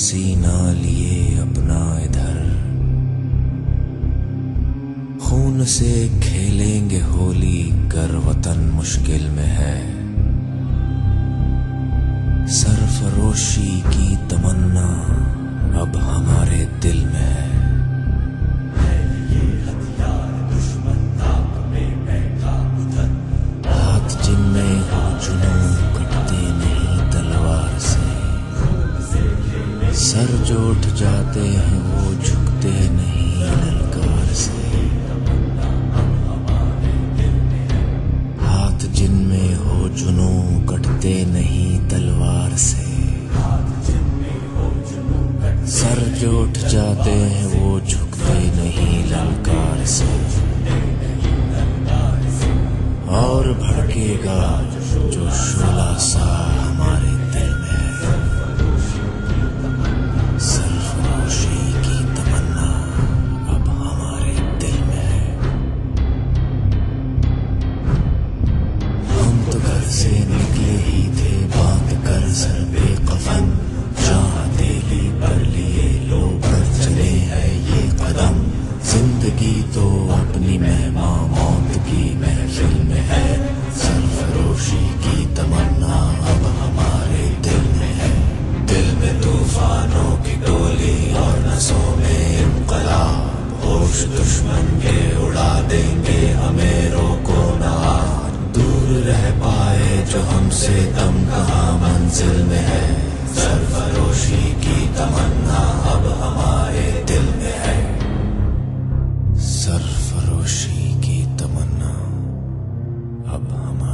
पसीना लिए अपना इधर, खून से खेलेंगे होली गर वतन मुश्किल में है। सरफरोशी की तमन्ना अब हमारे दिल में है। हाथ जिनमें हो जुनून कटते नहीं तलवार से, सर जो उठ जाते हैं वो झुकते नहीं ललकार से। हाथ जिनमें हो जुनून कटते नहीं तलवार से, सर जो उठ जाते हैं वो झुकते नहीं ललकार से। और भड़केगा जो शोला सा हमारे दिल में है। सरफरोशी की तमन्ना अब हमारे दिल में है। हम तो घर से निकले ही थे बांध कर सर पे कफन, चाहते ली पर लिए लो पर चले हैं ये कदम। जिंदगी तो अपनी मेहमा मौत की महफिल में है। सरफरोशी की तमन्ना अब हमारे दिल में है। दिल में तूफानों की टोली और नसों में इनकलाब, होश दुश्मन के उड़ा देंगे हमें रोको ना। दूर रह पाए जो हमसे दम कहाँ मंजिल में है। सरफरोशी की तमन्ना अब हमारे दिल में है। सरफरोशी की तमन्ना अब हमारे